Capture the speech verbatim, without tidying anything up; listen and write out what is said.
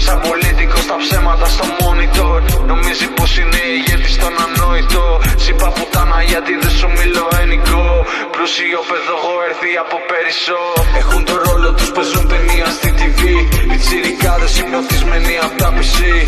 σαν πολίτικο στα ψέματα στο monitor. Νομίζει πως είναι ηγέτης στον ανόητο. Σύπα πουτάνα γιατί δεν σου μιλώ ενικό. Πλούσιο παιδόγο έρθει από περισσό. Έχουν το ρόλο τους, παίζουν ταινία στη τι βι. Πιτσιρικάδες υπνοθισμένοι απ' τα πι σι.